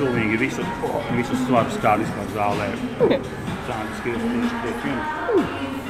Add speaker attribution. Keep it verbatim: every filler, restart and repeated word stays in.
Speaker 1: pilnīgi visus, visus svarus, kādi vispār zālē. Tādas, ka tieši tiek jums.